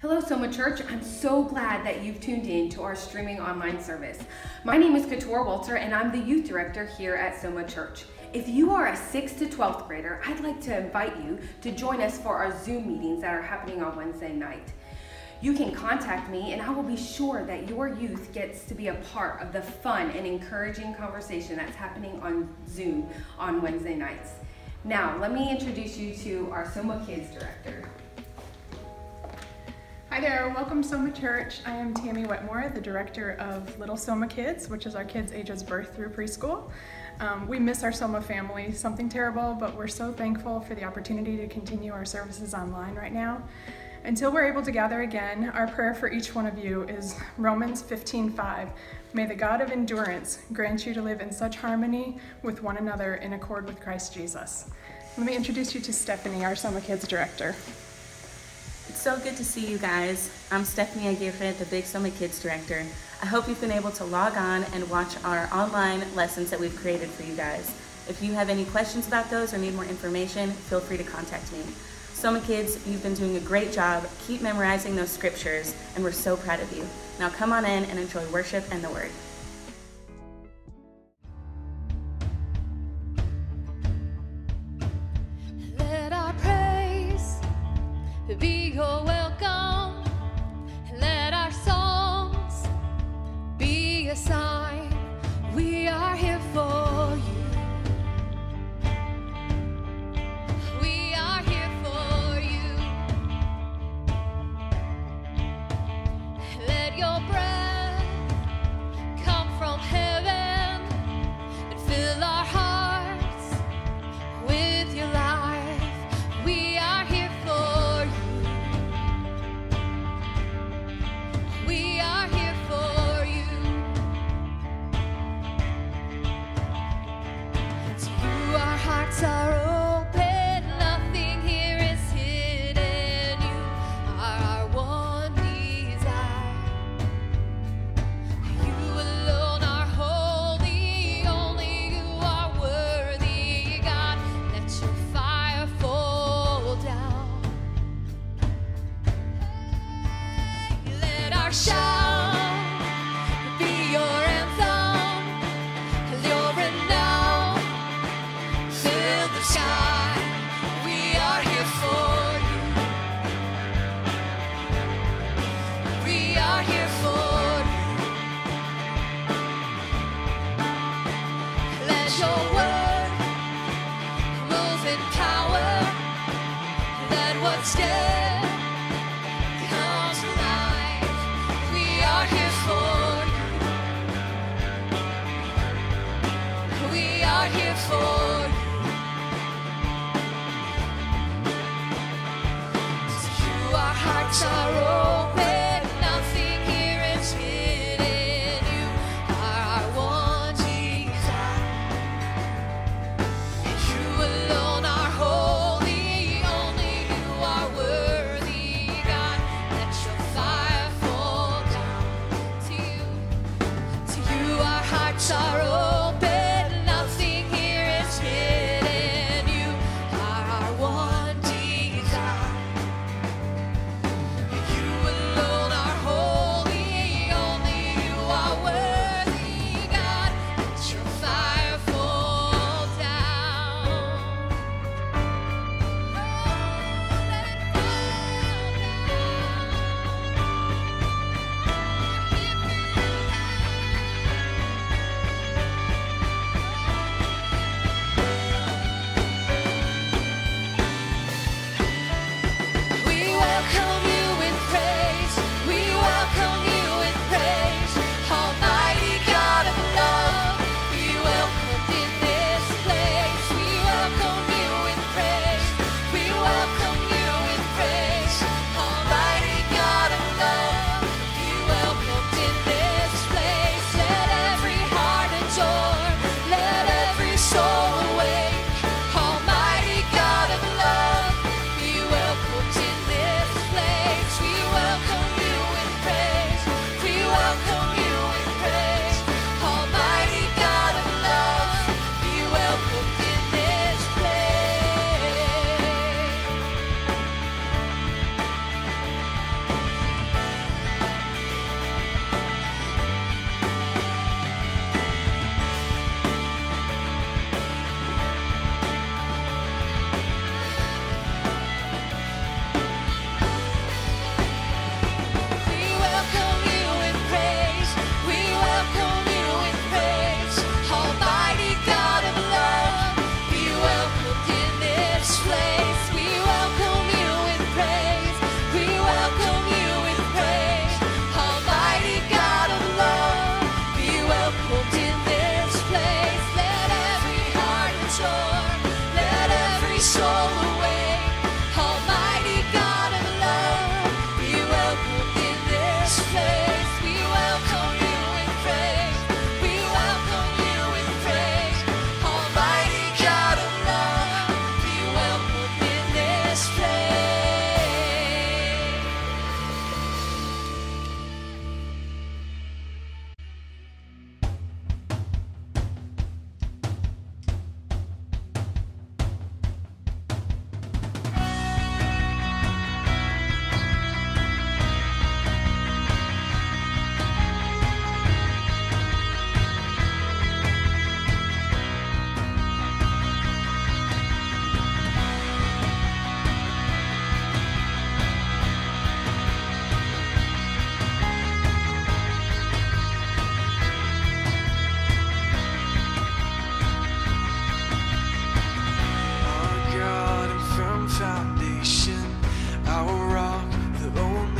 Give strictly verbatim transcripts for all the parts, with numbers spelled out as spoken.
Hello, Soma Church. I'm so glad that you've tuned in to our streaming online service. My name is Kator Walter, and I'm the youth director here at Soma Church. If you are a sixth to twelfth grader, I'd like to invite you to join us for our Zoom meetings that are happening on Wednesday night. You can contact me, and I will be sure that your youth gets to be a part of the fun and encouraging conversation that's happening on Zoom on Wednesday nights. Now, let me introduce you to our Soma Kids director. Hi there, welcome to Soma Church. I am Tammy Wetmore, the director of Little Soma Kids, which is our kids ages birth through preschool. Um, we miss our Soma family, something terrible, but we're so thankful for the opportunity to continue our services online right now. Until we're able to gather again, our prayer for each one of you is Romans fifteen five. May the God of endurance grant you to live in such harmony with one another in accord with Christ Jesus. Let me introduce you to Stephanie, our Soma Kids director. It's so good to see you guys. I'm Stephanie Aguirre, the Big Soma Kids director. I hope you've been able to log on and watch our online lessons that we've created for you guys. If you have any questions about those or need more information, feel free to contact me. Soma Kids, you've been doing a great job. Keep memorizing those scriptures, and we're so proud of you. Now come on in and enjoy worship and the Word. Let our praise be your welcome. Let our songs be a sign we are here for you. We are here for you. Let your breath come from heaven and fill our hearts with your life. We are here for you. We are here for you. To you our hearts are open, nothing here is hidden. You are our one desire. You alone are holy, only you are worthy, God. Let your fire fall down. Let our shout be your anthem, your renown fill the sky. We are here for you. We are here for you. Let your word move in power. Let what's dead come to life. We are here for you. We are here for you. To you our hearts are open, nothing here is hidden. You are our one desire. You alone are holy, only you are worthy, God. Let your fire fall down. To you, to you our hearts are open, nothing here is hidden. You are our one desire. You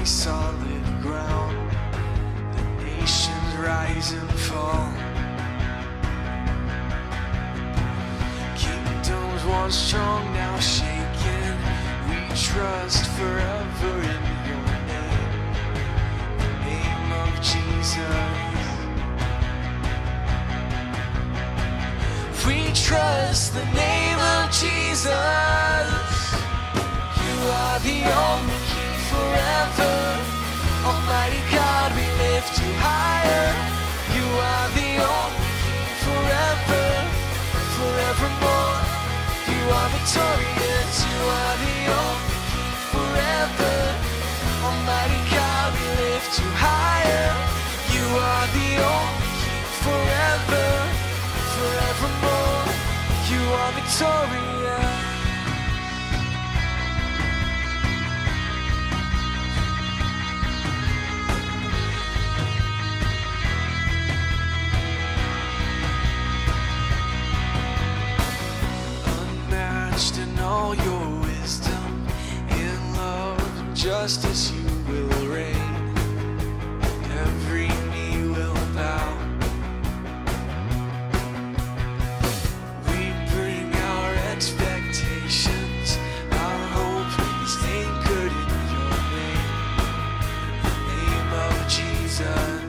only solid ground. The nations rise and fall. Kingdoms once strong, now shaken. We trust forever in your name, the name of Jesus. We trust the name of Jesus. You are the only King forever. Almighty God, we lift you higher. You are the only King forever, forevermore. You are victorious. You are the only King forever. Almighty God, we lift you higher. You are the only King forever, forevermore. You are victorious. Unmatched in all your wisdom, in love and justice you will reign. Every knee will bow. Expectations, our hope is anchored in your name, the name of Jesus.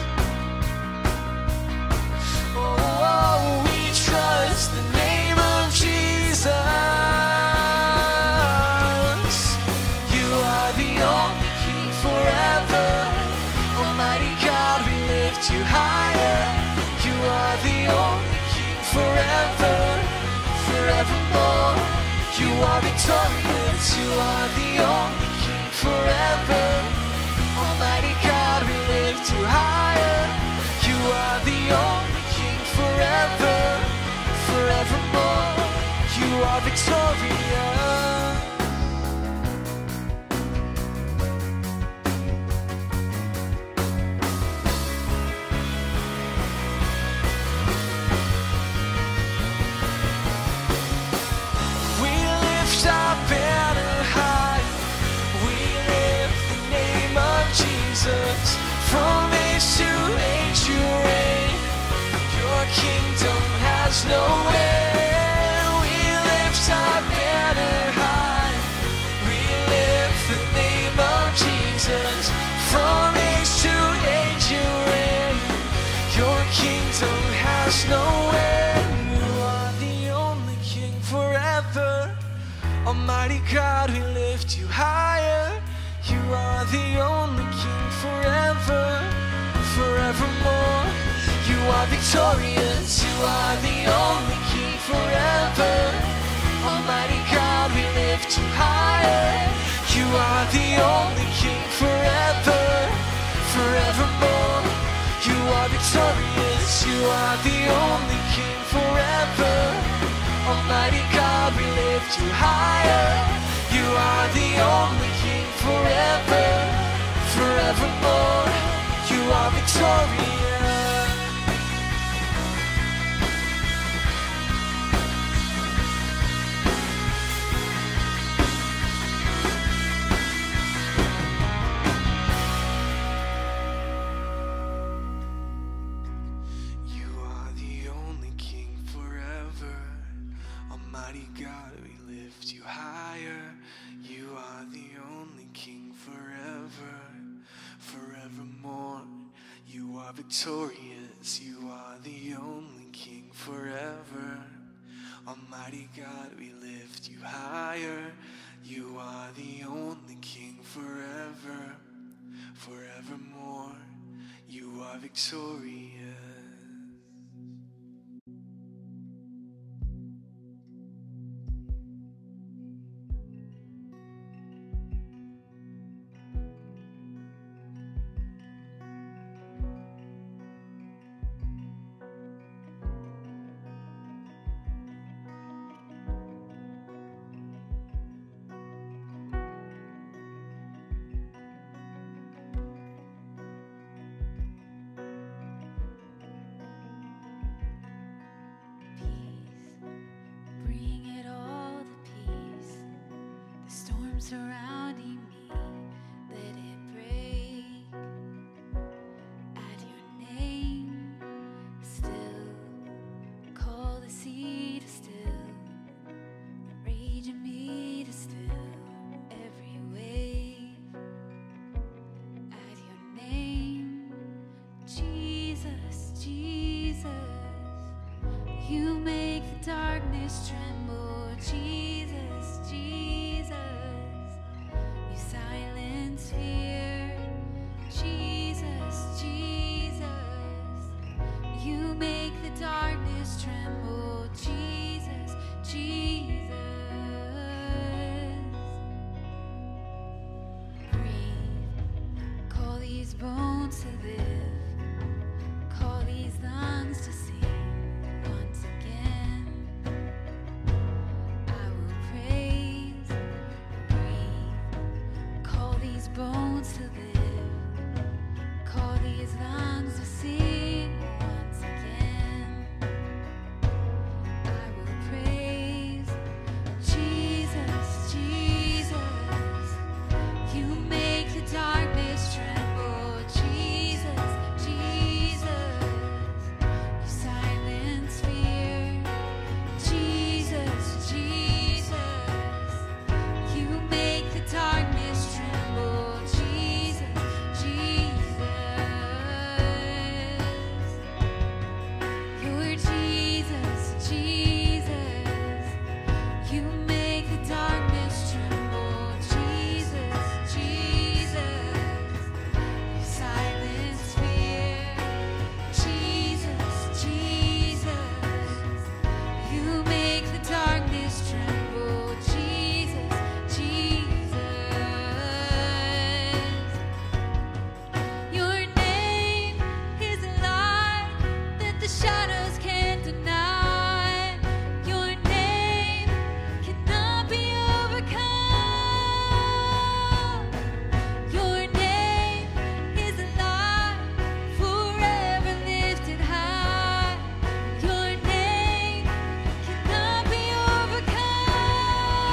Oh, oh, we trust the name of Jesus. You are the only King forever. Almighty God, we lift you higher. You are the only King forever, forevermore. You are victorious. You are the only King forever. Almighty God, we lift you higher. You are the only King forever, forevermore. You are victorious. From age to age you reign. Your kingdom has no end. We lift our banner high. We lift the name of Jesus. From age to age you reign. Your kingdom has no end. You are the only King forever. Almighty God, we lift you higher. You are the only King forever, forevermore. You are victorious. You are the only King forever. Almighty God, we lift you higher. You are the only King forever, forevermore. You are victorious. You are the only King forever. Almighty God, we lift you higher. You are the only King forever, forevermore. You are victorious. You are the only King forever. Almighty God, we lift you higher. You are the only King forever, forevermore. You are victorious. You are the only King forever. Almighty God, we lift you higher. You are the only King forever, forevermore. You are victorious. Surrounding me, let it darkness tremble. Jesus, Jesus, you silence fear. Jesus, Jesus, you make the darkness tremble. Jesus, Jesus, breathe, call these bones to live, call these lungs to sing. Once again, I will praise, breathe, call these bones to live, call these lungs to sing. Once again, I will praise, Jesus, Jesus, you make the darkness tremble. Jesus, Jesus, you silence fear. Jesus, Jesus, you make the darkness tremble. Jesus, Jesus, you're Jesus, Jesus, you make the darkness tremble. Jesus, Jesus, you silence fear. Jesus, Jesus, you make the darkness tremble. Jesus, Jesus, your name is a light that the shadows can't deny. Your name cannot be overcome. Your name is a light forever lifted high. Your name cannot be overcome.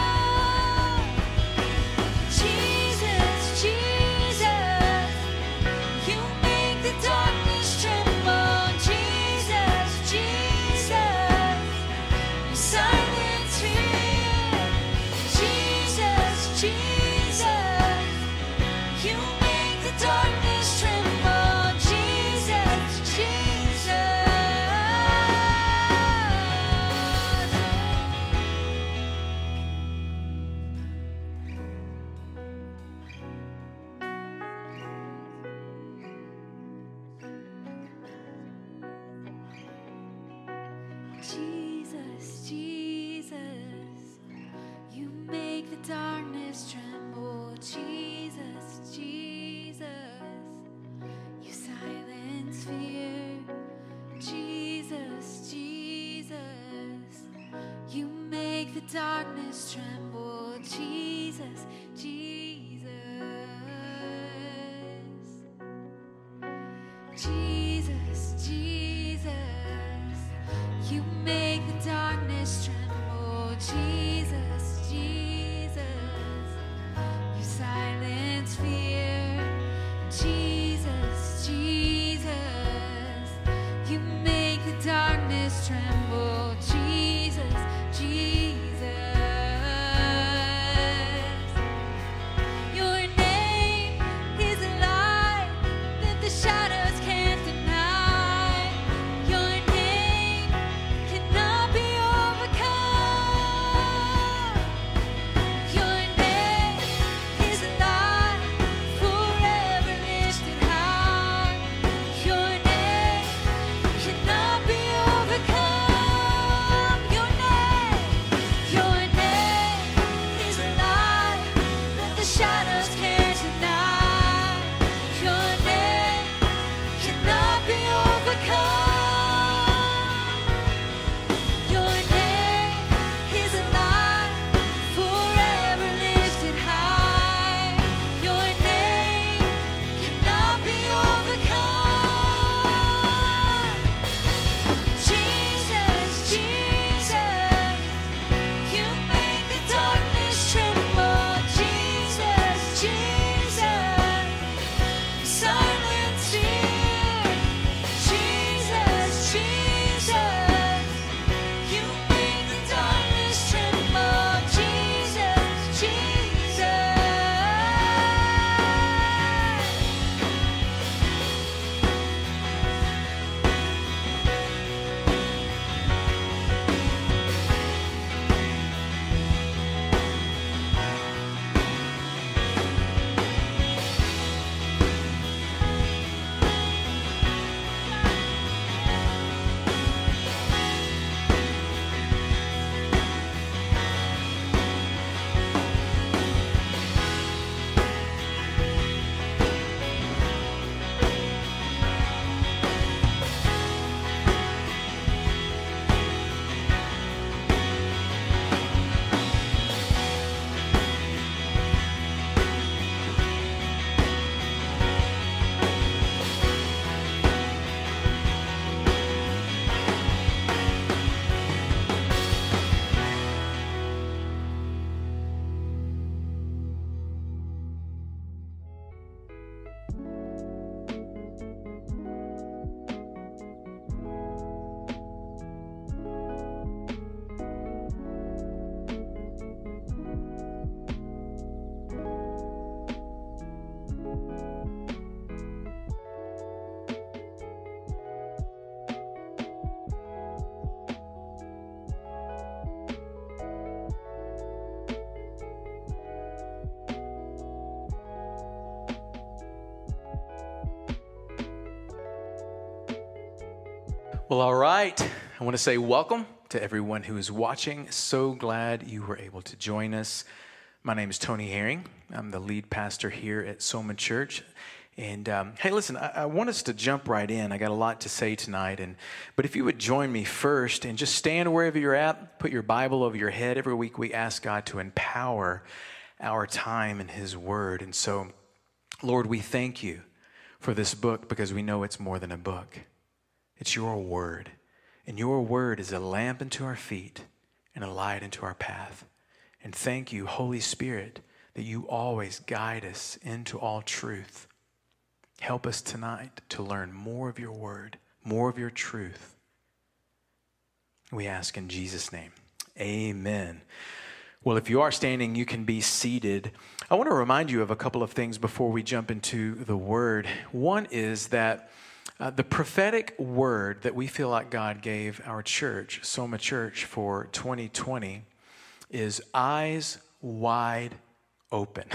Jesus, Jesus, you make the darkness tremble. Jesus, Jesus, you silence fear. Jesus, Jesus, you make the darkness tremble. Jesus, Jesus. Jesus, Jesus, you make the darkness tremble. Jesus, Jesus, you silence fear. Jesus, Jesus, you make the darkness tremble. Jesus, Jesus, Jesus, Jesus, you make the darkness tremble. Jesus, Jesus, you silence fear. Jesus, Jesus, you make the darkness tremble. Jesus, Jesus, Well, all right. I want to say welcome to everyone who is watching. So glad you were able to join us. My name is Tony Herring. I'm the lead pastor here at Soma Church. And um, hey, listen, I, I want us to jump right in. I got a lot to say tonight. And but if you would join me first and just stand wherever you're at, put your Bible over your head. Every week we ask God to empower our time in His Word. And so, Lord, we thank you for this book because we know it's more than a book. It's your word, and your word is a lamp unto our feet and a light unto our path. And thank you, Holy Spirit, that you always guide us into all truth. Help us tonight to learn more of your word, more of your truth. We ask in Jesus' name, amen. Well, if you are standing, you can be seated. I want to remind you of a couple of things before we jump into the word. One is that Uh, the prophetic word that we feel like God gave our church, Soma Church, for twenty twenty is eyes wide open.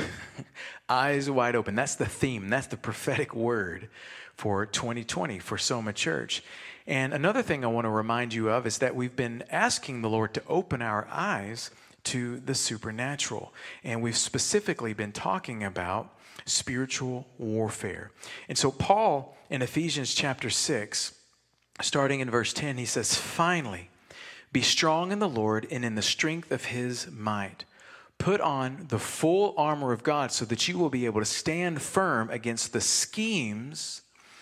Eyes wide open. That's the theme. That's the prophetic word for twenty twenty for Soma Church. And another thing I want to remind you of is that we've been asking the Lord to open our eyes to the supernatural. And we've specifically been talking about spiritual warfare. And so Paul in Ephesians chapter six, starting in verse ten, he says, "Finally, be strong in the Lord and in the strength of his might. Put on the full armor of God so that you will be able to stand firm against the schemes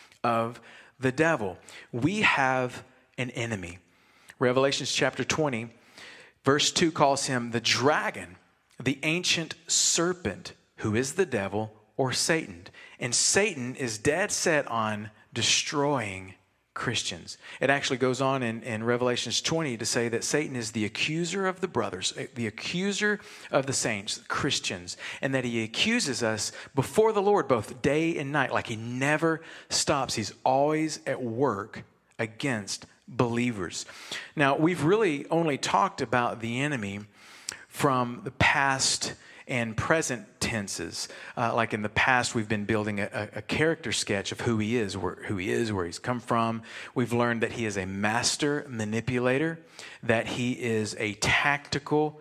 of the devil." We have an enemy. Revelations chapter twenty, verse two calls him the dragon, the ancient serpent, who is the devil or Satan. And Satan is dead set on destroying Christians. It actually goes on in, in Revelations twenty to say that Satan is the accuser of the brothers, the accuser of the saints, Christians, and that he accuses us before the Lord both day and night, like he never stops. He's always at work against believers. Now, we've really only talked about the enemy from the past and present tenses. Uh, like in the past, we've been building a, a character sketch of who he is, where, who he is, where he's come from. We've learned that he is a master manipulator, that he is a tactical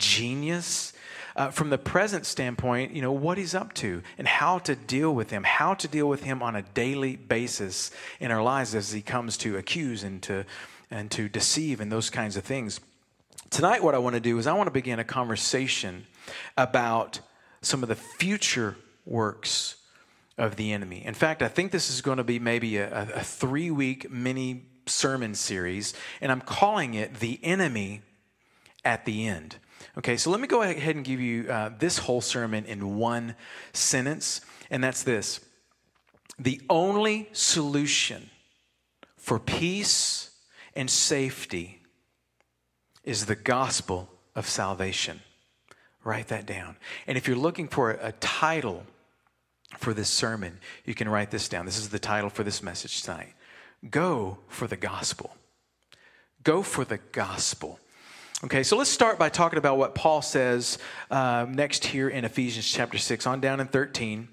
genius. Uh, from the present standpoint, you know, what he's up to and how to deal with him, how to deal with him on a daily basis in our lives as he comes to accuse and to, and to deceive and those kinds of things. Tonight, what I want to do is I want to begin a conversation about some of the future works of the enemy. In fact, I think this is going to be maybe a, a three-week mini sermon series, and I'm calling it The Enemy at the End. Okay, so let me go ahead and give you uh, this whole sermon in one sentence, and that's this. The only solution for peace and safety is the gospel of salvation. Write that down. And if you're looking for a, a title for this sermon, you can write this down. This is the title for this message tonight. Go for the gospel. Go for the gospel. Okay, so let's start by talking about what Paul says uh, next here in Ephesians chapter six, on down in thirteen.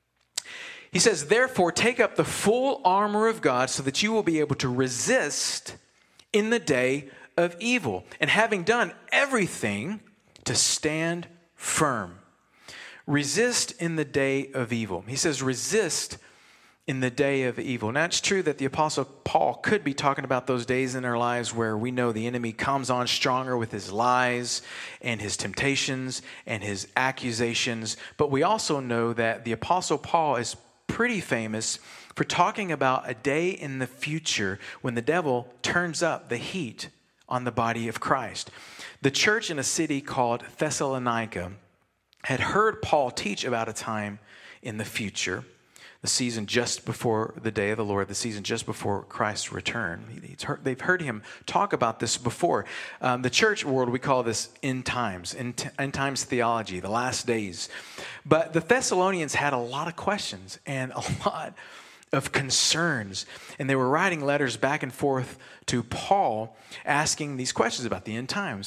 He says, "Therefore, take up the full armor of God so that you will be able to resist in the day of evil, and having done everything, to stand firm." Resist in the day of evil. He says resist in the day of evil. Now, it's true that the Apostle Paul could be talking about those days in our lives where we know the enemy comes on stronger with his lies and his temptations and his accusations. But we also know that the Apostle Paul is pretty famous for talking about a day in the future when the devil turns up the heat on the body of Christ. The church in a city called Thessalonica had heard Paul teach about a time in the future, the season just before the day of the Lord, the season just before Christ's return. He's heard, they've heard him talk about this before. Um, the church world, we call this end times, end, end times theology, the last days. But the Thessalonians had a lot of questions and a lot of concerns. And they were writing letters back and forth to Paul asking these questions about the end times,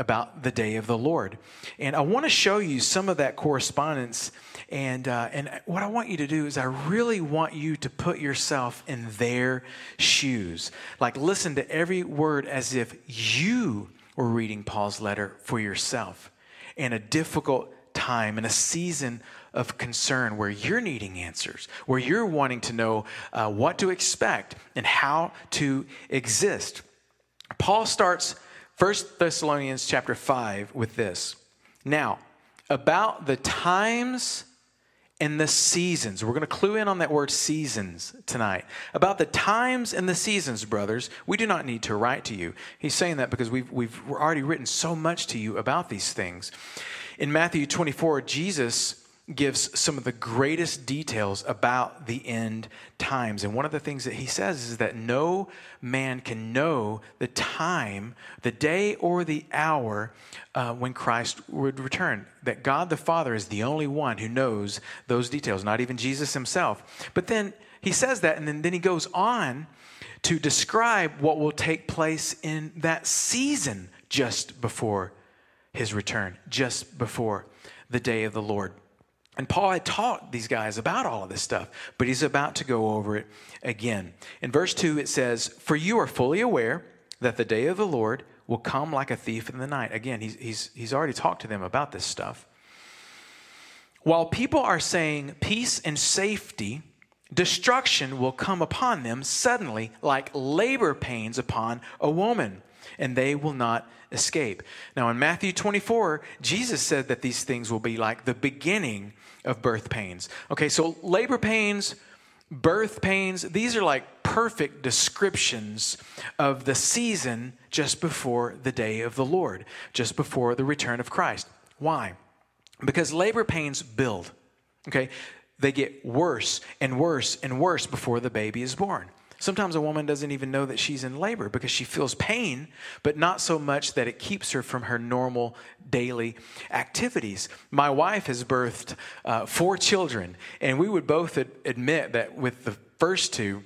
about the day of the Lord. And I want to show you some of that correspondence. And, uh, and what I want you to do is I really want you to put yourself in their shoes. Like, listen to every word as if you were reading Paul's letter for yourself in a difficult time, in a season of concern where you're needing answers, where you're wanting to know uh, what to expect and how to exist. Paul starts First Thessalonians chapter five with this. Now, about the times and the seasons. We're going to clue in on that word seasons tonight. About the times and the seasons, brothers, we do not need to write to you. He's saying that because we've, we've already written so much to you about these things. In Matthew twenty-four, Jesus gives some of the greatest details about the end times. And one of the things that he says is that no man can know the time, the day or the hour uh, when Christ would return. That God the Father is the only one who knows those details, not even Jesus himself. But then he says that, and then, then he goes on to describe what will take place in that season just before his return, just before the day of the Lord. And Paul had taught these guys about all of this stuff, but he's about to go over it again. In verse two, it says, "For you are fully aware that the day of the Lord will come like a thief in the night." Again, he's, he's, he's already talked to them about this stuff. "While people are saying peace and safety, destruction will come upon them suddenly like labor pains upon a woman, and they will not escape." Now in Matthew twenty-four, Jesus said that these things will be like the beginning of birth pains. Okay, so labor pains, birth pains, these are like perfect descriptions of the season just before the day of the Lord, just before the return of Christ. Why? Because labor pains build. Okay, they get worse and worse and worse before the baby is born. Sometimes a woman doesn't even know that she's in labor because she feels pain, but not so much that it keeps her from her normal daily activities. My wife has birthed uh, four children, and we would both ad- admit that with the first two,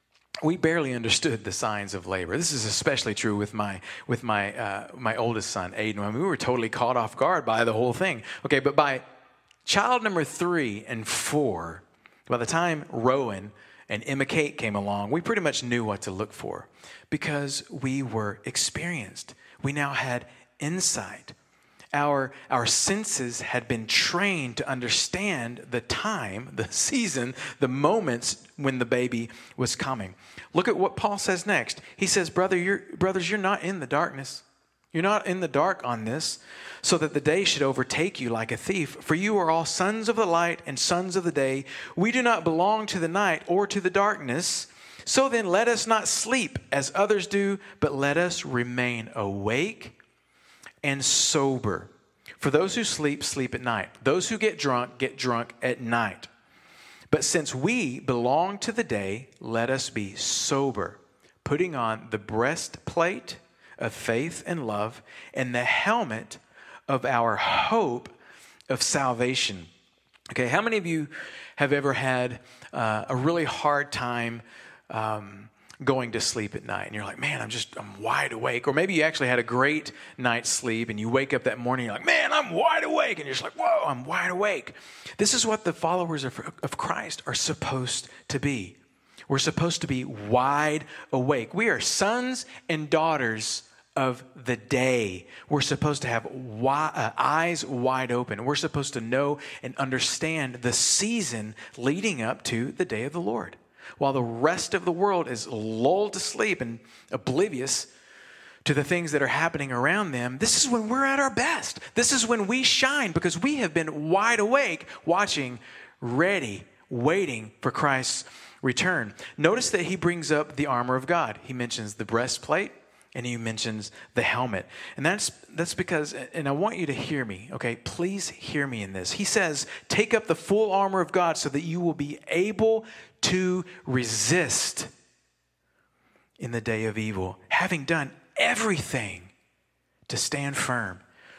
we barely understood the signs of labor. This is especially true with my with my uh, my oldest son, Aiden. I mean, we were totally caught off guard by the whole thing. Okay, but by child number three and four, by the time Rowan and Emma Kate came along, we pretty much knew what to look for because we were experienced. We now had insight. Our, our senses had been trained to understand the time, the season, the moments when the baby was coming. Look at what Paul says next. He says, Brother, you're, brothers, you're not in the darkness. You're not in the dark on this, so that the day should overtake you like a thief. For you are all sons of the light and sons of the day. We do not belong to the night or to the darkness. So then let us not sleep as others do, but let us remain awake and sober. For those who sleep, sleep at night. Those who get drunk, get drunk at night. But since we belong to the day, let us be sober, putting on the breastplate of faith and love, and the helmet of our hope of salvation. Okay, how many of you have ever had uh, a really hard time um, going to sleep at night? And you're like, man, I'm just, I'm wide awake. Or maybe you actually had a great night's sleep and you wake up that morning, you're like, man, I'm wide awake. And you're just like, whoa, I'm wide awake. This is what the followers of, of Christ are supposed to be. We're supposed to be wide awake. We are sons and daughters of the day. We're supposed to have wi- uh, eyes wide open. We're supposed to know and understand the season leading up to the day of the Lord. While the rest of the world is lulled to sleep and oblivious to the things that are happening around them, this is when we're at our best. This is when we shine because we have been wide awake, watching, ready, waiting for Christ's return. Notice that he brings up the armor of God. He mentions the breastplate and he mentions the helmet. And that's that's because, and I want you to hear me, okay? Please hear me in this. He says, take up the full armor of God so that you will be able to resist in the day of evil, having done everything to stand firm.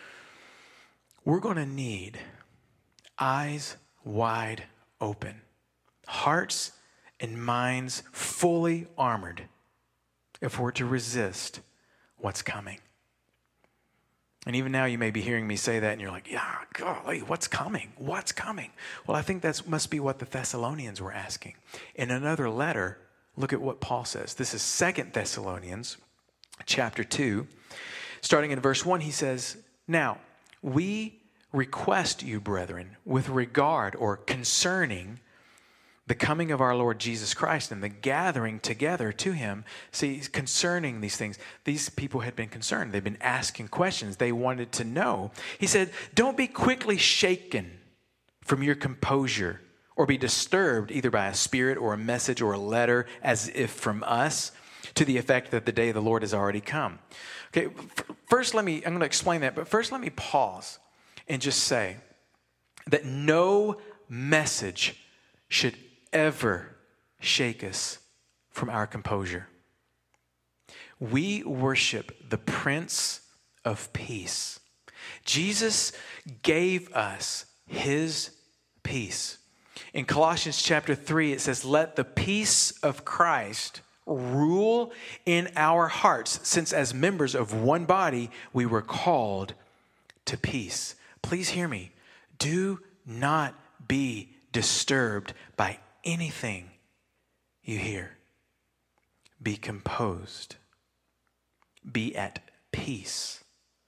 We're going to need eyes wide open, hearts and minds fully armored if we're to resist what's coming. And even now you may be hearing me say that and you're like, yeah, golly, what's coming? What's coming? Well, I think that must be what the Thessalonians were asking. In another letter, look at what Paul says. This is Second Thessalonians chapter two. Starting in verse one, he says, now, we request you, brethren, with regard or concerning the coming of our Lord Jesus Christ and the gathering together to him. See, concerning these things, these people had been concerned. They've been asking questions. They wanted to know. He said, don't be quickly shaken from your composure or be disturbed either by a spirit or a message or a letter as if from us to the effect that the day of the Lord has already come. Okay, first let me, I'm going to explain that, but first let me pause and just say that no message should ever shake us from our composure. We worship the Prince of Peace. Jesus gave us his peace. In Colossians chapter three, it says, let the peace of Christ rule in our hearts, since as members of one body, we were called to peace. Please hear me. Do not be disturbed by anything you hear. Be composed. Be at peace.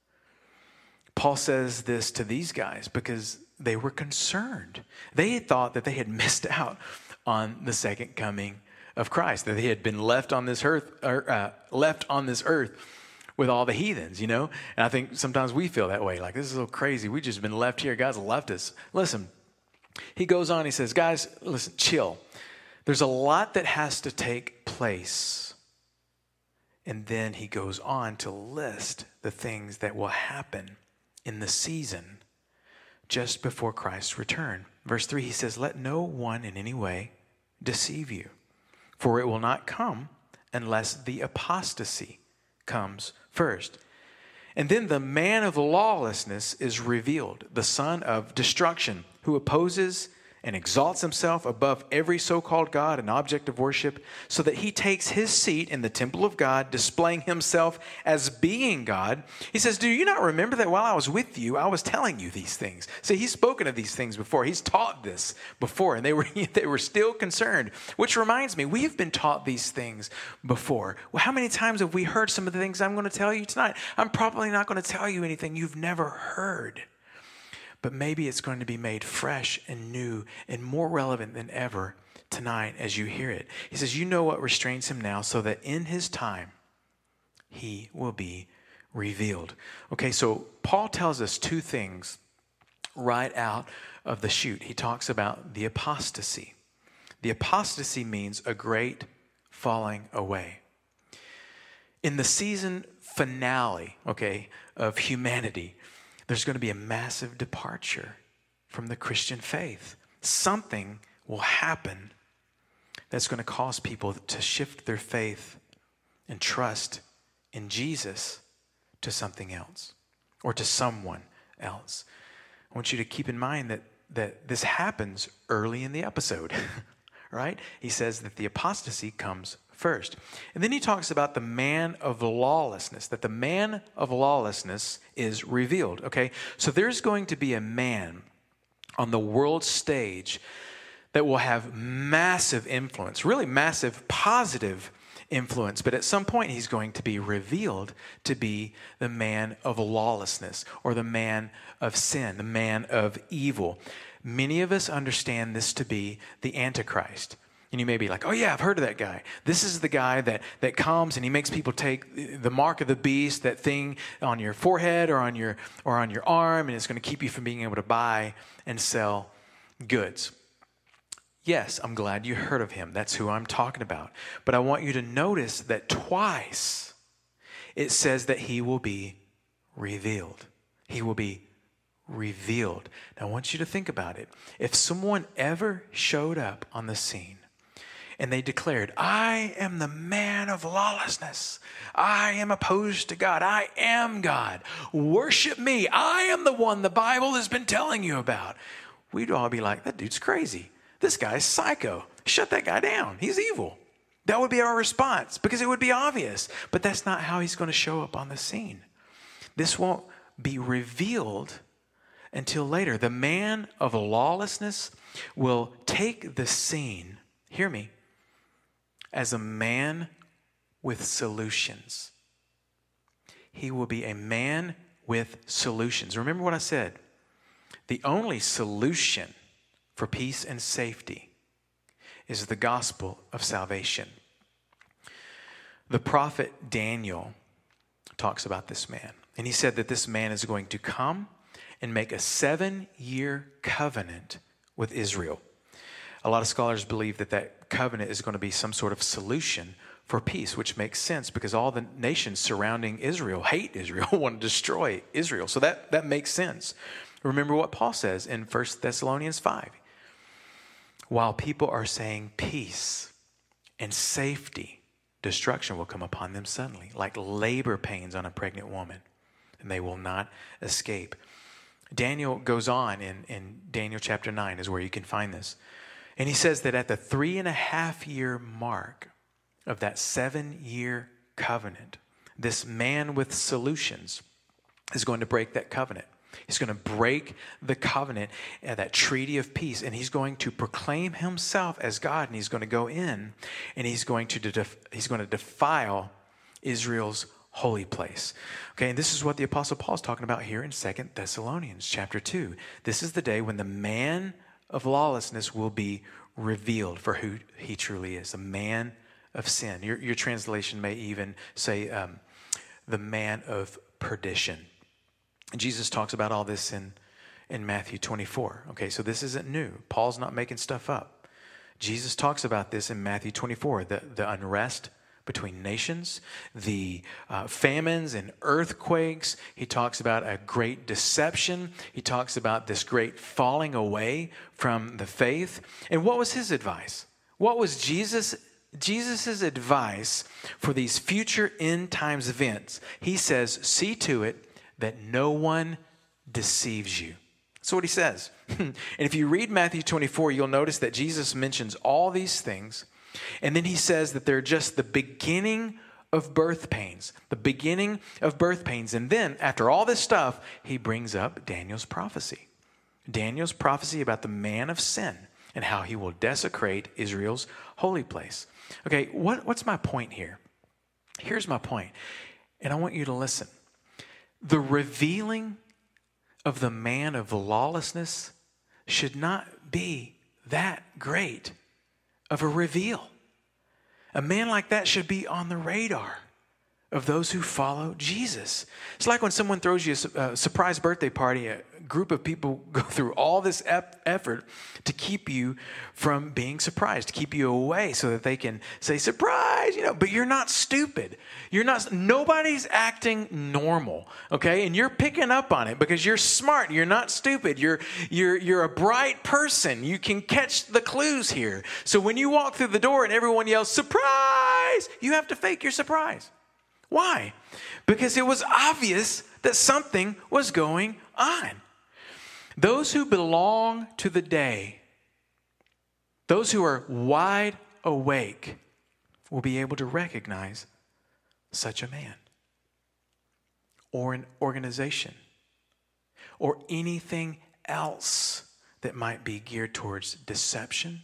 Paul says this to these guys because they were concerned. They had thought that they had missed out on the second coming of Christ, that they had been left on this earth, or, uh, left on this earth with all the heathens, you know? And I think sometimes we feel that way, like this is so crazy. We've just been left here. God's left us. Listen, he goes on, he says, guys, listen, chill. There's a lot that has to take place. And then he goes on to list the things that will happen in the season just before Christ's return. Verse three, he says, let no one in any way deceive you, for it will not come unless the apostasy comes first. And then the man of lawlessness is revealed, the son of destruction, who opposes and exalts himself above every so-called God and object of worship, so that he takes his seat in the temple of God, displaying himself as being God. He says, do you not remember that while I was with you, I was telling you these things? See, he's spoken of these things before. He's taught this before, and they were, they were still concerned, which reminds me, we have been taught these things before. Well, how many times have we heard some of the things I'm going to tell you tonight? I'm probably not going to tell you anything you've never heard. But maybe it's going to be made fresh and new and more relevant than ever tonight as you hear it. He says, you know what restrains him now, so that in his time he will be revealed. Okay, so Paul tells us two things right out of the chute. He talks about the apostasy. The apostasy means a great falling away. In the season finale, okay, of humanity, there's going to be a massive departure from the Christian faith. Something will happen that's going to cause people to shift their faith and trust in Jesus to something else or to someone else. I want you to keep in mind that, that this happens early in the episode, right? He says that the apostasy comes first. And then he talks about the man of lawlessness, that the man of lawlessness is revealed, okay? So there's going to be a man on the world stage that will have massive influence, really massive positive influence, but at some point he's going to be revealed to be the man of lawlessness or the man of sin, the man of evil. Many of us understand this to be the Antichrist. And you may be like, oh yeah, I've heard of that guy. This is the guy that, that comes and he makes people take the mark of the beast, that thing on your forehead or on your or on your arm, and it's going to keep you from being able to buy and sell goods. Yes, I'm glad you heard of him. That's who I'm talking about. But I want you to notice that twice it says that he will be revealed. He will be revealed. Now I want you to think about it. If someone ever showed up on the scene and they declared, I am the man of lawlessness. I am opposed to God. I am God. Worship me. I am the one the Bible has been telling you about. We'd all be like, that dude's crazy. This guy's psycho. Shut that guy down. He's evil. That would be our response because it would be obvious. But that's not how he's going to show up on the scene. This won't be revealed until later. The man of lawlessness will take the scene, hear me, as a man with solutions. He will be a man with solutions. Remember what I said. The only solution for peace and safety is the gospel of salvation. The prophet Daniel talks about this man. And he said that this man is going to come and make a seven-year covenant with Israel. A lot of scholars believe that that covenant is going to be some sort of solution for peace, which makes sense because all the nations surrounding Israel hate Israel, want to destroy Israel. So that, that makes sense. Remember what Paul says in First Thessalonians five. While people are saying peace and safety, destruction will come upon them suddenly, like labor pains on a pregnant woman, and they will not escape. Daniel goes on in, in Daniel chapter nine is where you can find this. And he says that at the three and a half year mark of that seven-year covenant, this man with solutions is going to break that covenant. He's going to break the covenant, uh, that treaty of peace, and he's going to proclaim himself as God, and he's going to go in, and he's going to def- he's going to defile Israel's holy place. Okay, and this is what the Apostle Paul is talking about here in Second Thessalonians chapter two. This is the day when the man of lawlessness will be revealed for who he truly is, a man of sin. Your, your translation may even say um, the man of perdition. And Jesus talks about all this in, in Matthew twenty-four. Okay, so this isn't new. Paul's not making stuff up. Jesus talks about this in Matthew twenty-four, the, the unrest between nations, the uh, famines and earthquakes. He talks about a great deception. He talks about this great falling away from the faith. And what was his advice? What was Jesus' Jesus's advice for these future end times events? He says, see to it that no one deceives you. That's what he says. And if you read Matthew twenty-four, you'll notice that Jesus mentions all these things. And then he says that they're just the beginning of birth pains, the beginning of birth pains. And then after all this stuff, he brings up Daniel's prophecy. Daniel's prophecy about the man of sin and how he will desecrate Israel's holy place. Okay, what, what's my point here? Here's my point, and I want you to listen. The revealing of the man of lawlessness should not be that great of a reveal. A man like that should be on the radar of those who follow Jesus. It's like when someone throws you a, a surprise birthday party, a group of people go through all this ep- effort to keep you from being surprised, to keep you away so that they can say, surprise, you know, but you're not stupid. You're not, nobody's acting normal, okay? And you're picking up on it because you're smart. You're not stupid. You're, you're, you're a bright person. You can catch the clues here. So when you walk through the door and everyone yells, surprise, you have to fake your surprise. Why? Because it was obvious that something was going on. Those who belong to the day, those who are wide awake, will be able to recognize such a man or an organization or anything else that might be geared towards deception,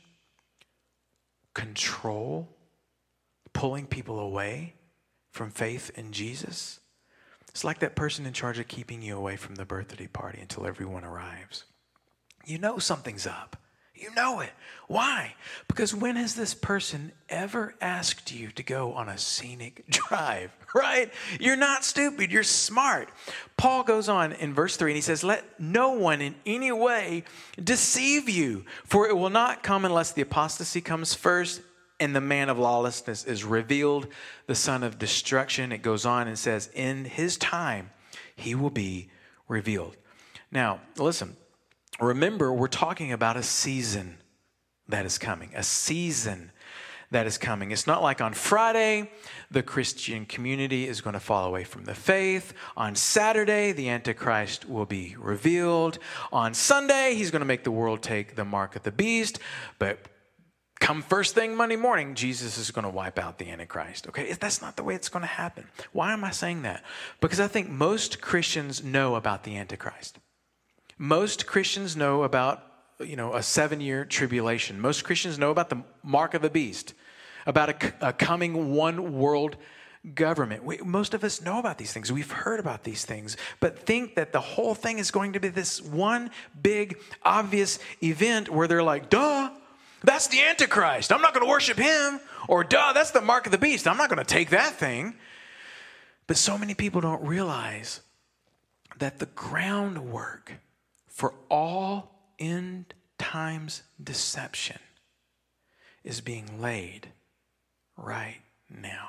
control, pulling people away from faith in Jesus. It's like that person in charge of keeping you away from the birthday party until everyone arrives. You know something's up. You know it. Why? Because when has this person ever asked you to go on a scenic drive, right? You're not stupid. You're smart. Paul goes on in verse three and he says, let no one in any way deceive you, for it will not come unless the apostasy comes first and the man of lawlessness is revealed, the son of destruction. It goes on and says, in his time, he will be revealed. Now, listen, remember, we're talking about a season that is coming, a season that is coming. It's not like on Friday, the Christian community is going to fall away from the faith. On Saturday, the Antichrist will be revealed. On Sunday, he's going to make the world take the mark of the beast. But come first thing Monday morning, Jesus is going to wipe out the Antichrist. Okay, that's not the way it's going to happen. Why am I saying that? Because I think most Christians know about the Antichrist. Most Christians know about, you know, a seven-year tribulation. Most Christians know about the mark of the beast, about a, a coming one world government. We, most of us know about these things. We've heard about these things, but think that the whole thing is going to be this one big, obvious event where they're like, duh, that's the Antichrist. I'm not going to worship him. Or duh, that's the mark of the beast. I'm not going to take that thing. But so many people don't realize that the groundwork for all end times deception is being laid right now.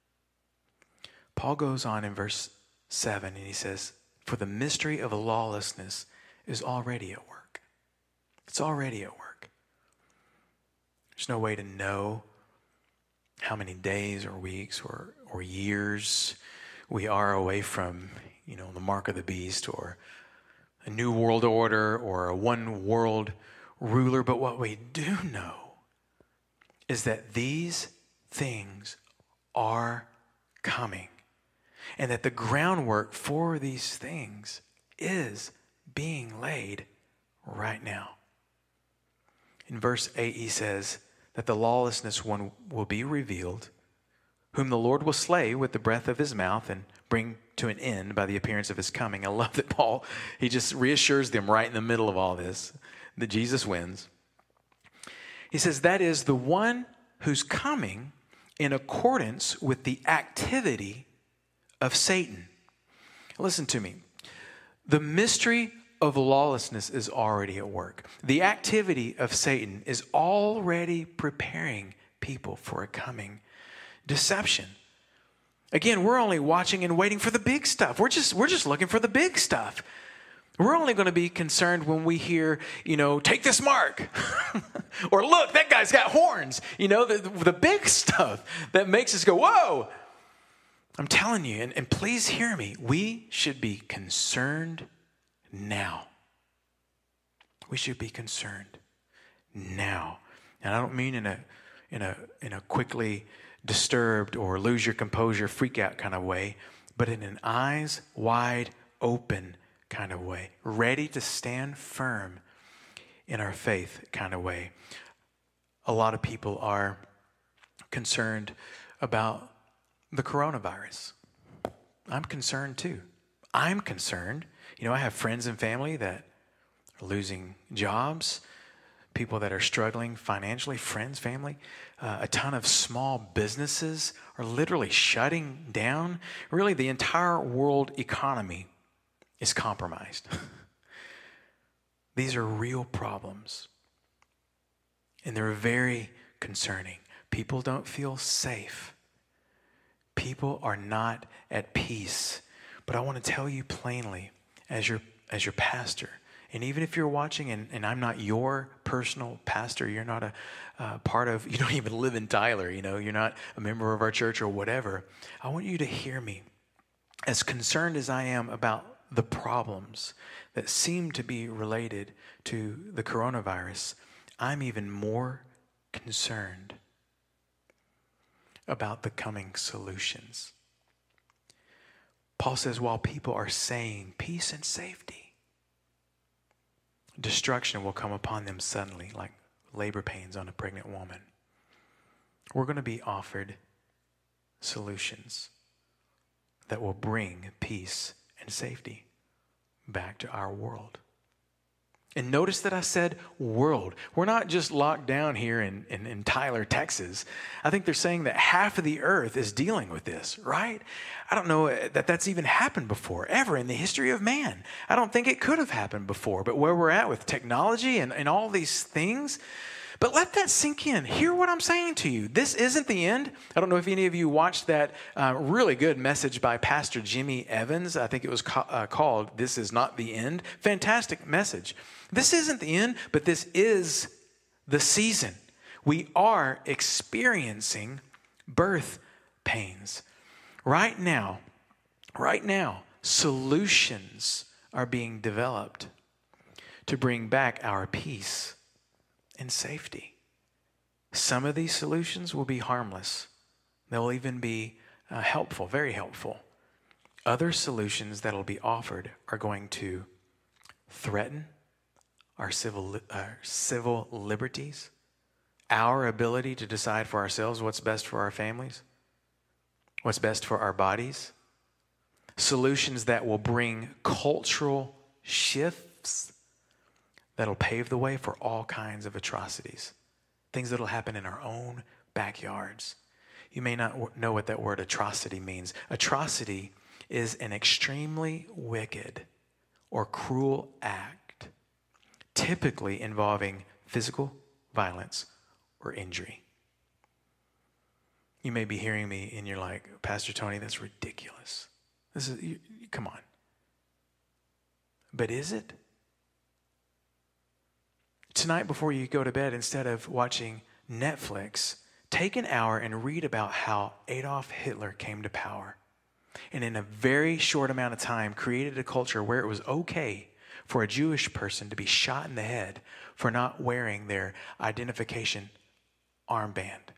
Paul goes on in verse seven and he says, for the mystery of lawlessness is already at work. It's already at work. There's no way to know how many days or weeks or, or years we are away from, you know, the mark of the beast or a new world order or a one world ruler. But what we do know is that these things are coming and that the groundwork for these things is being laid right now. In verse eight, he says that the lawlessness one will be revealed, whom the Lord will slay with the breath of his mouth and bring to an end by the appearance of his coming. I love that Paul, he just reassures them right in the middle of all this that Jesus wins. He says that is the one who's coming in accordance with the activity of Satan. Listen to me. The mystery of lawlessness is already at work. The activity of Satan is already preparing people for a coming deception. Again, we're only watching and waiting for the big stuff. We're just we're just looking for the big stuff. We're only going to be concerned when we hear, you know, take this mark. Or look, that guy's got horns. You know, the, the big stuff that makes us go, whoa. I'm telling you, and, and please hear me, we should be concerned now. We should be concerned now. And I don't mean in a in a in a quickly disturbed or lose your composure, freak out kind of way, but in an eyes wide open kind of way, ready to stand firm in our faith kind of way. A lot of people are concerned about the coronavirus. I'm concerned too. I'm concerned. You know, I have friends and family that are losing jobs, people that are struggling financially, friends, family. Uh, a ton of small businesses are literally shutting down. Really, the entire world economy is compromised. These are real problems, and they're very concerning. People don't feel safe. People are not at peace. But I want to tell you plainly, as your as your pastor, and even if you're watching and, and I'm not your personal pastor, you're not a uh, part of, you don't even live in Tyler, you know, you're not a member of our church or whatever. I want you to hear me. As concerned as I am about the problems that seem to be related to the coronavirus, I'm even more concerned about the coming solutions. Paul says, while people are saying peace and safety, destruction will come upon them suddenly, like labor pains on a pregnant woman. We're going to be offered solutions that will bring peace and safety back to our world. And notice that I said world. We're not just locked down here in, in, in Tyler, Texas. I think they're saying that half of the earth is dealing with this, right? I don't know that that's even happened before, ever in the history of man. I don't think it could have happened before, but where we're at with technology and, and all these things. But let that sink in. Hear what I'm saying to you. This isn't the end. I don't know if any of you watched that uh, really good message by Pastor Jimmy Evans. I think it was ca- uh, called This Is Not the End. Fantastic message. This isn't the end, but this is the season. We are experiencing birth pains. Right now, right now, solutions are being developed to bring back our peace and safety. Some of these solutions will be harmless. They'll even be uh, helpful, very helpful. Other solutions that will be offered are going to threaten our civil, our civil liberties, our ability to decide for ourselves what's best for our families, what's best for our bodies. Solutions that will bring cultural shifts that'll pave the way for all kinds of atrocities, things that'll happen in our own backyards. You may not know what that word atrocity means. Atrocity is an extremely wicked or cruel act, typically involving physical violence or injury. You may be hearing me and you're like, Pastor Tony, that's ridiculous. This is, you, come on. But is it? Tonight before you go to bed, instead of watching Netflix, take an hour and read about how Adolf Hitler came to power. And in a very short amount of time, created a culture where it was okay for a Jewish person to be shot in the head for not wearing their identification armband.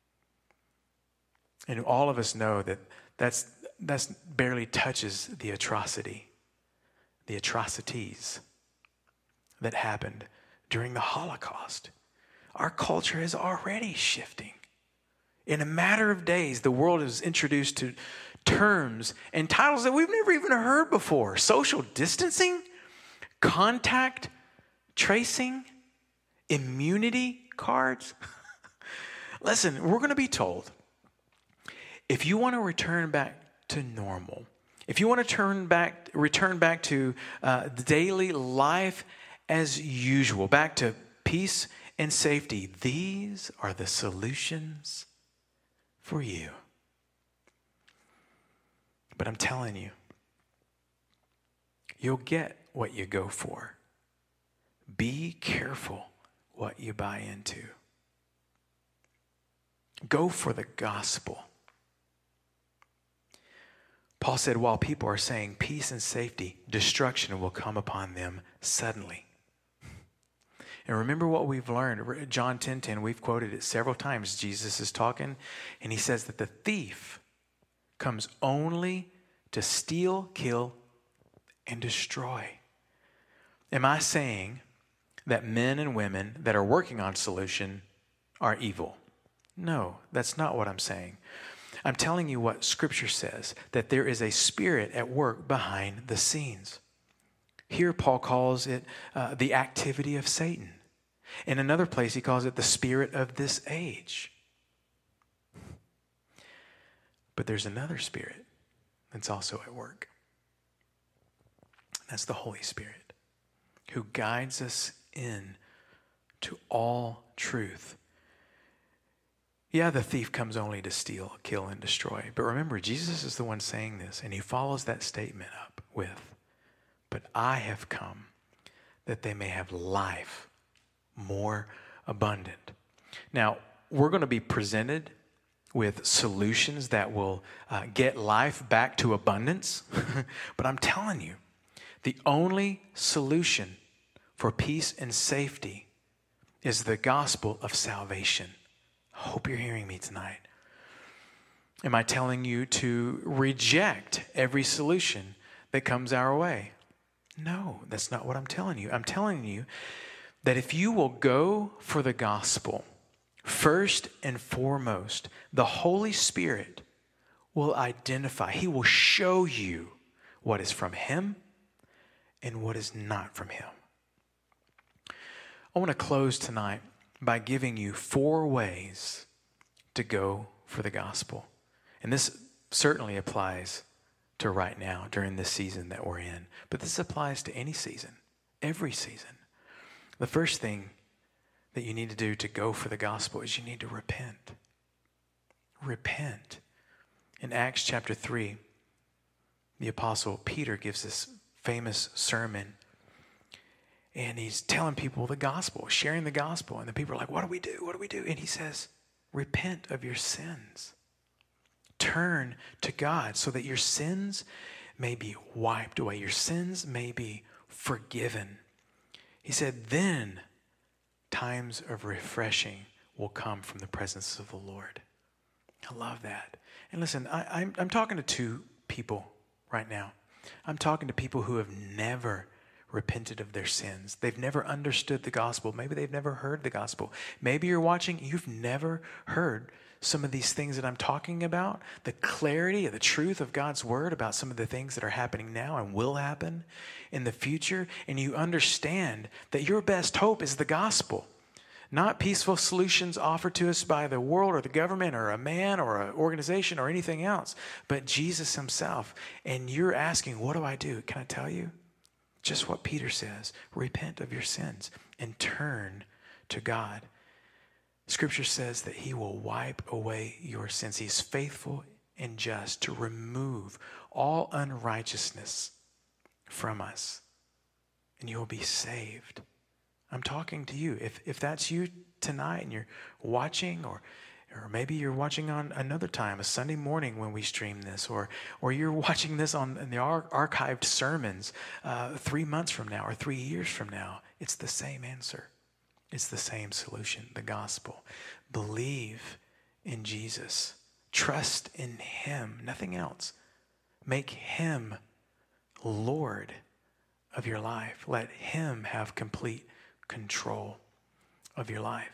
And all of us know that that's, that's barely touches the atrocity, the atrocities that happened during the Holocaust. Our culture is already shifting. In a matter of days, the world is introduced to terms and titles that we've never even heard before. Social distancing, contact tracing, immunity cards. Listen, we're going to be told, if you want to return back to normal, if you want to turn back, return back to uh, the daily life as usual, back to peace and safety, these are the solutions for you. But I'm telling you, you'll get what you go for. Be careful what you buy into. Go for the gospel. Paul said, while people are saying peace and safety, destruction will come upon them suddenly. And remember what we've learned. John ten ten, we've quoted it several times. Jesus is talking, and he says that the thief comes only to steal, kill, and destroy. Am I saying that men and women that are working on solution are evil? No, that's not what I'm saying. I'm telling you what Scripture says, that there is a spirit at work behind the scenes. Here, Paul calls it uh, the activity of Satan. In another place, he calls it the spirit of this age. But there's another spirit that's also at work. That's the Holy Spirit, who guides us in to all truth. Yeah, the thief comes only to steal, kill, and destroy. But remember, Jesus is the one saying this, and he follows that statement up with, but I have come that they may have life more abundant. Now, we're going to be presented with solutions that will uh, get life back to abundance. But I'm telling you, the only solution for peace and safety is the gospel of salvation. I hope you're hearing me tonight. Am I telling you to reject every solution that comes our way? No, that's not what I'm telling you. I'm telling you that if you will go for the gospel, first and foremost, the Holy Spirit will identify, he will show you what is from him and what is not from him. I want to close tonight by giving you four ways to go for the gospel. And this certainly applies to right now during this season that we're in. But this applies to any season, every season. The first thing that you need to do to go for the gospel is you need to repent. Repent. In Acts chapter three, the apostle Peter gives this famous sermon, and he's telling people the gospel, sharing the gospel. And the people are like, what do we do? What do we do? And he says, repent of your sins. Turn to God so that your sins may be wiped away. Your sins may be forgiven. He said, then times of refreshing will come from the presence of the Lord. I love that. And listen, I, I'm, I'm talking to two people right now. I'm talking to people who have never repented of their sins. They've never understood the gospel. Maybe they've never heard the gospel. Maybe you're watching, you've never heard some of these things that I'm talking about, the clarity of the truth of God's word about some of the things that are happening now and will happen in the future. And you understand that your best hope is the gospel. Not peaceful solutions offered to us by the world or the government or a man or an organization or anything else, but Jesus himself. And you're asking, what do I do? Can I tell you? Just what Peter says. Repent of your sins and turn to God. Scripture says that he will wipe away your sins. He's faithful and just to remove all unrighteousness from us, and you will be saved. I'm talking to you. If if that's you tonight and you're watching, or or maybe you're watching on another time, a Sunday morning when we stream this, or or you're watching this on in the ar- archived sermons uh, three months from now or three years from now, it's the same answer. It's the same solution, the gospel. Believe in Jesus. Trust in him, nothing else. Make him Lord of your life. Let him have complete control of your life.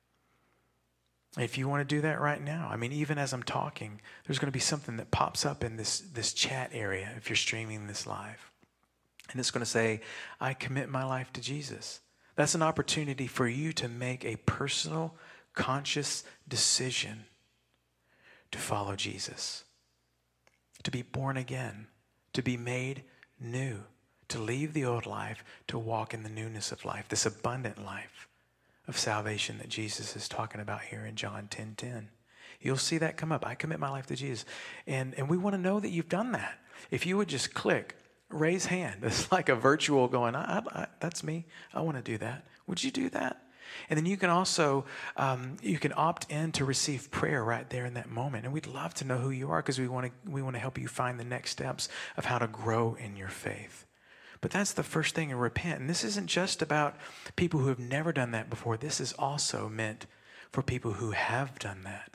If you want to do that right now, I mean, even as I'm talking, there's going to be something that pops up in this, this chat area if you're streaming this live. And it's going to say, I commit my life to Jesus. That's an opportunity for you to make a personal, conscious decision to follow Jesus, to be born again, to be made new, to leave the old life, to walk in the newness of life, this abundant life of salvation that Jesus is talking about here in John ten ten. You'll see that come up. I commit my life to Jesus. And, and we want to know that you've done that. If you would just click, raise hand. It's like a virtual going, I, I, I, that's me. I want to do that. Would you do that? And then you can also, um, you can opt in to receive prayer right there in that moment. And we'd love to know who you are, because we want to, we want to help you find the next steps of how to grow in your faith. But that's the first thing, to repent. And this isn't just about people who have never done that before. This is also meant for people who have done that.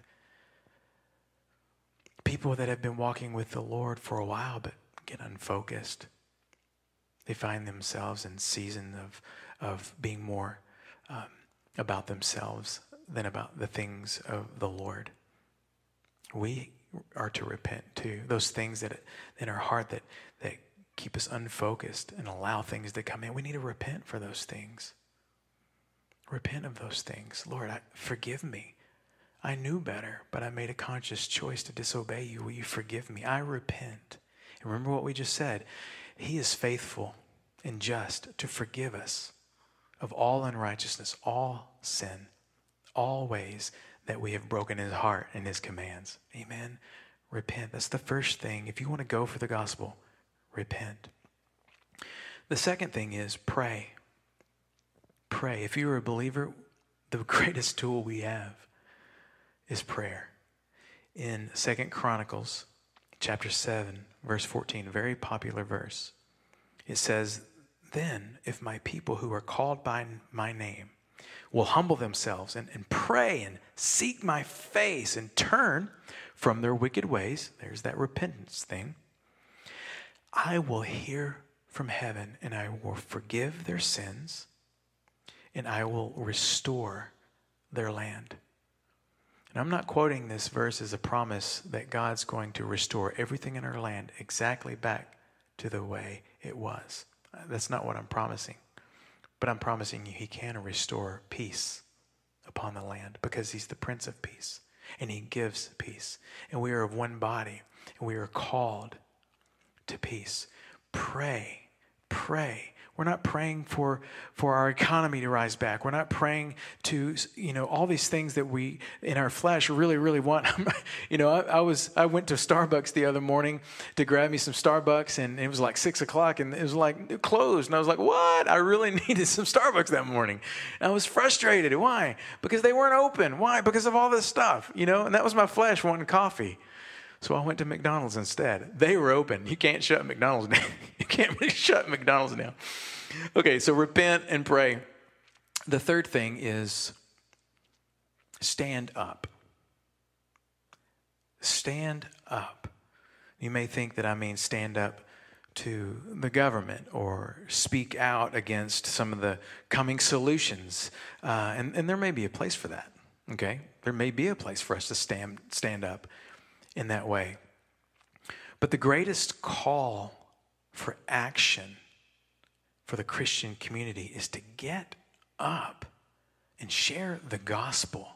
People that have been walking with the Lord for a while but get unfocused. They find themselves in seasons of, of being more um, about themselves than about the things of the Lord. We are to repent too. Those things that in our heart that, that keep us unfocused and allow things to come in. We need to repent for those things. Repent of those things. Lord, I, forgive me. I knew better, but I made a conscious choice to disobey you. Will you forgive me? I repent. And remember what we just said. He is faithful and just to forgive us of all unrighteousness, all sin, all ways that we have broken his heart and his commands. Amen. Repent. That's the first thing. If you want to go for the gospel, repent. The second thing is pray. Pray. If you're a believer, the greatest tool we have is prayer. In Second Chronicles chapter seven, verse fourteen, a very popular verse, it says, then if my people who are called by my name will humble themselves and, and pray and seek my face and turn from their wicked ways, there's that repentance thing, I will hear from heaven and I will forgive their sins and I will restore their land. And I'm not quoting this verse as a promise that God's going to restore everything in our land exactly back to the way it was. That's not what I'm promising. But I'm promising you he can restore peace upon the land because he's the Prince of Peace and he gives peace. And we are of one body and we are called to peace. Pray, pray. We're not praying for, for our economy to rise back. We're not praying to, you know, all these things that we in our flesh really, really want. you know, I, I was I went to Starbucks the other morning to grab me some Starbucks, and it was like six o'clock, and it was like closed. And I was like, what? I really needed some Starbucks that morning. And I was frustrated. Why? Because they weren't open. Why? Because of all this stuff, you know. And that was my flesh wanting coffee. So I went to McDonald's instead. They were open. You can't shut McDonald's down. You can't really shut McDonald's down. Okay, so repent and pray. The third thing is stand up. Stand up. You may think that I mean stand up to the government or speak out against some of the coming solutions. Uh, and, and there may be a place for that, okay? There may be a place for us to stand, stand up in that way. But the greatest call for action for the Christian community is to get up and share the gospel.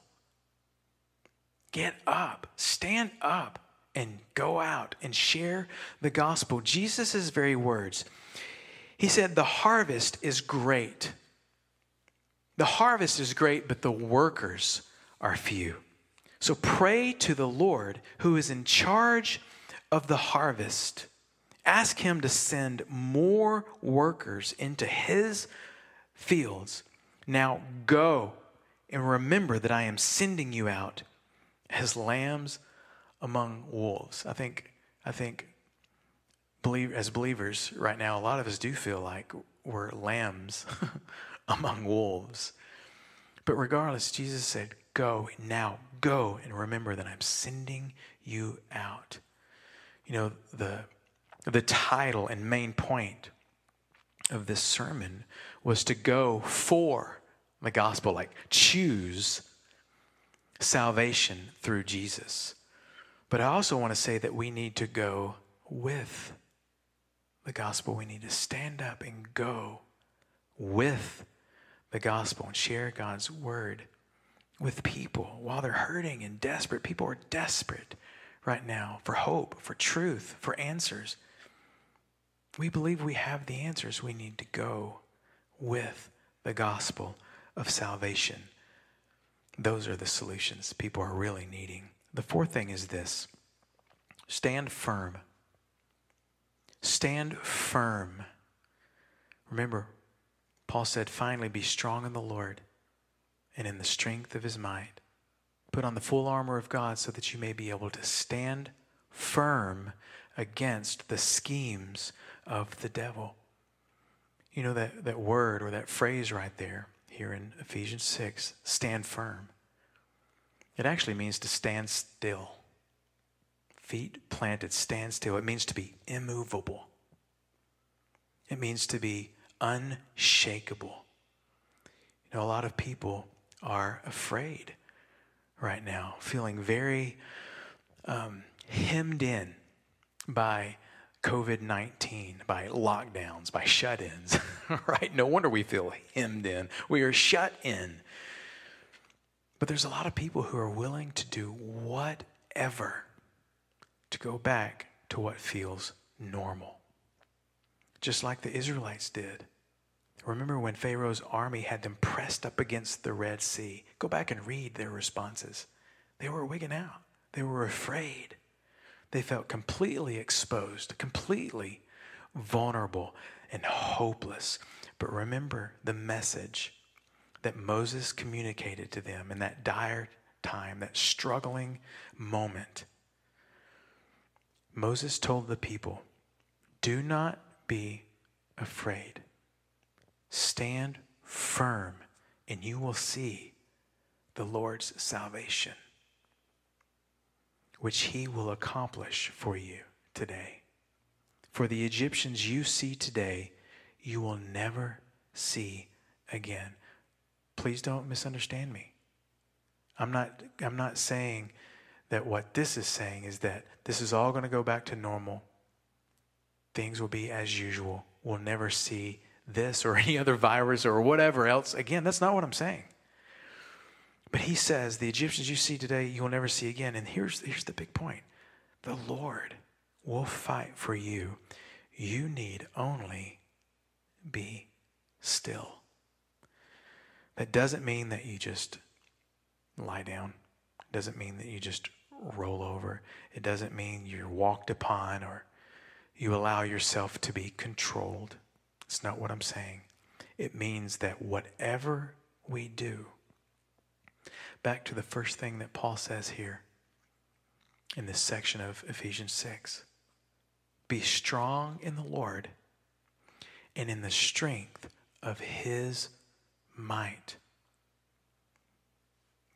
Get up, stand up, and go out and share the gospel. Jesus' very words. He said, the harvest is great. The harvest is great, but the workers are few. So pray to the Lord who is in charge of the harvest. Ask him to send more workers into his fields. Now go and remember that I am sending you out as lambs among wolves. I think, I think believe, as believers right now, a lot of us do feel like we're lambs among wolves. But regardless, Jesus said, go now, go and remember that I'm sending you out. You know, the, the title and main point of this sermon was to go for the gospel, like choose salvation through Jesus. But I also want to say that we need to go with the gospel. We need to stand up and go with the gospel and share God's word with people while they're hurting and desperate. People are desperate right now for hope, for truth, for answers. We believe we have the answers. We need to go with the gospel of salvation. Those are the solutions people are really needing. The fourth thing is this: stand firm. Stand firm. Remember, Paul said, finally, be strong in the Lord and in the strength of his might. Put on the full armor of God so that you may be able to stand firm against the schemes of the devil. You know that, that word or that phrase right there, here in Ephesians six, stand firm. It actually means to stand still. Feet planted, stand still. It means to be immovable. It means to be unshakable. You know, a lot of people are afraid right now, feeling very um, hemmed in by covid nineteen, by lockdowns, by shut-ins, right? No wonder we feel hemmed in. We are shut in. But there's a lot of people who are willing to do whatever to go back to what feels normal. Just like the Israelites did. Remember when Pharaoh's army had them pressed up against the Red Sea? Go back and read their responses. They were wigging out. They were afraid. They felt completely exposed, completely vulnerable and hopeless. But remember the message that Moses communicated to them in that dire time, that struggling moment. Moses told the people, do not be afraid. Stand firm, and you will see the Lord's salvation, which he will accomplish for you today. For the Egyptians you see today, you will never see again. Please don't misunderstand me. I'm not, I'm not saying that what this is saying is that this is all going to go back to normal. Things will be as usual. We'll never see this or any other virus or whatever else. Again, that's not what I'm saying. But he says, the Egyptians you see today, you will never see again. And here's, here's the big point. The Lord will fight for you. You need only be still. That doesn't mean that you just lie down. It doesn't mean that you just roll over. It doesn't mean you're walked upon or you allow yourself to be controlled. It's not what I'm saying. It means that whatever we do, back to the first thing that Paul says here in this section of Ephesians six, be strong in the Lord and in the strength of his might.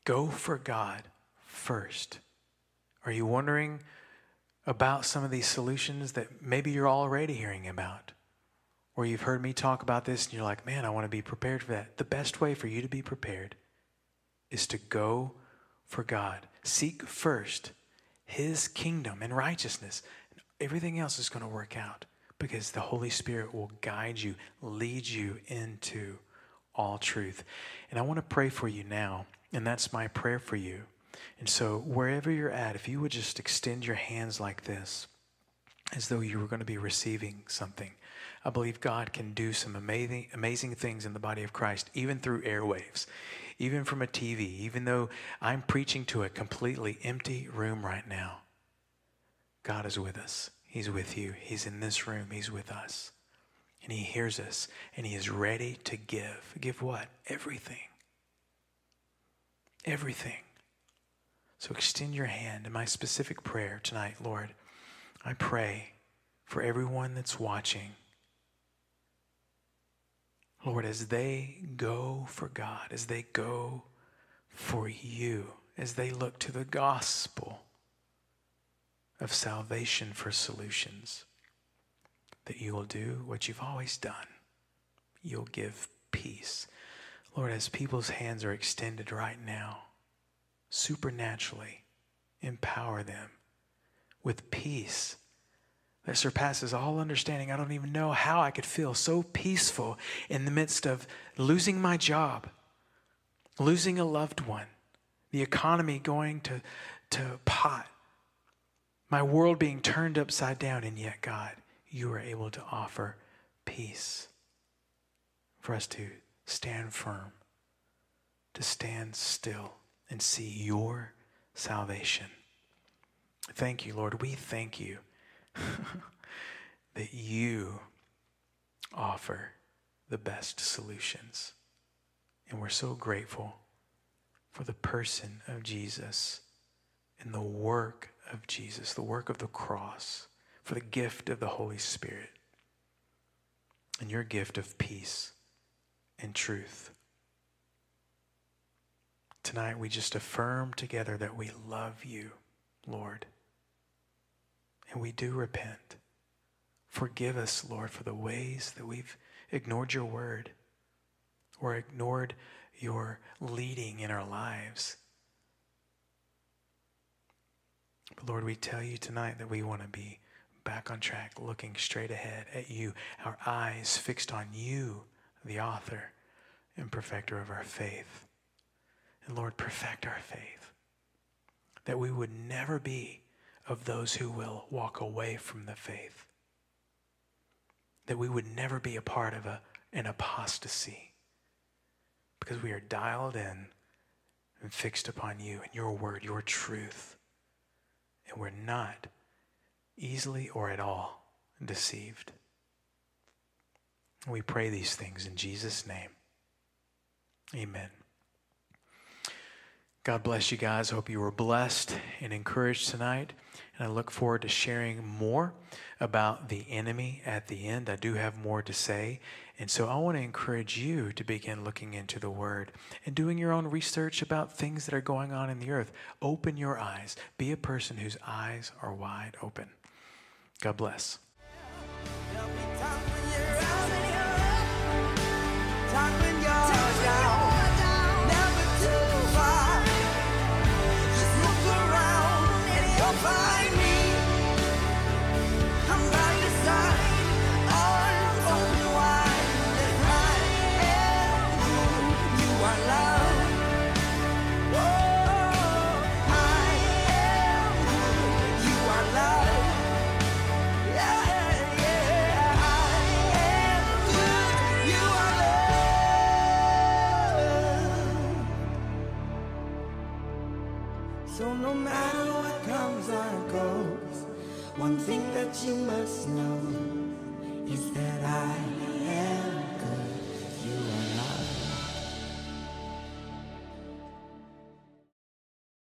Go for God first. Are you wondering about some of these solutions that maybe you're already hearing about? Or you've heard me talk about this and you're like, man, I want to be prepared for that. The best way for you to be prepared is to go for God. Seek first his kingdom and righteousness. Everything else is going to work out because the Holy Spirit will guide you, lead you into all truth. And I want to pray for you now, and that's my prayer for you. And so wherever you're at, if you would just extend your hands like this, as though you were going to be receiving something. I believe God can do some amazing, amazing things in the body of Christ, even through airwaves, even from a T V, even though I'm preaching to a completely empty room right now. God is with us. He's with you. He's in this room. He's with us. And he hears us, and he is ready to give. Give what? Everything. Everything. So extend your hand. In my specific prayer tonight, Lord, I pray for everyone that's watching. Lord, as they go for God, as they go for you, as they look to the gospel of salvation for solutions, that you will do what you've always done. You'll give peace. Lord, as people's hands are extended right now, supernaturally empower them with peace that surpasses all understanding. I don't even know how I could feel so peaceful in the midst of losing my job, losing a loved one, the economy going to, to pot, my world being turned upside down, and yet, God, you are able to offer peace for us to stand firm, to stand still and see your salvation. Thank you, Lord. We thank you that you offer the best solutions. And we're so grateful for the person of Jesus and the work of Jesus, the work of the cross, for the gift of the Holy Spirit and your gift of peace and truth. Tonight we just affirm together that we love you, Lord. And we do repent. Forgive us, Lord, for the ways that we've ignored your word or ignored your leading in our lives. But Lord, we tell you tonight that we want to be back on track, looking straight ahead at you, our eyes fixed on you, the author and perfecter of our faith. And Lord, perfect our faith, that we would never be of those who will walk away from the faith, that we would never be a part of a, an apostasy, because we are dialed in and fixed upon you and your word, your truth, and we're not easily or at all deceived. We pray these things in Jesus' name. Amen. God bless you guys. Hope you were blessed and encouraged tonight. And I look forward to sharing more about the enemy at the end. I do have more to say. And so I want to encourage you to begin looking into the Word and doing your own research about things that are going on in the earth. Open your eyes. Be a person whose eyes are wide open. God bless. So no matter what comes or goes, one thing that you must know is that I am